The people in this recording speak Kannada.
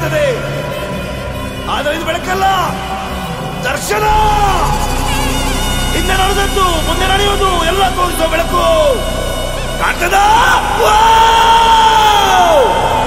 ಕಾಣ್ತದೆ, ಆದರೆ ಇದು ಬೆಳಕಲ್ಲ, ದರ್ಶನ. ಹಿಂದೆ ನಡೆದದ್ದು, ಮುಂದೆ ನಡೆಯುವುದು ಎಲ್ಲ ತೋರಿಸೋ ಬೆಳಕು ಕಾಣ್ತದ.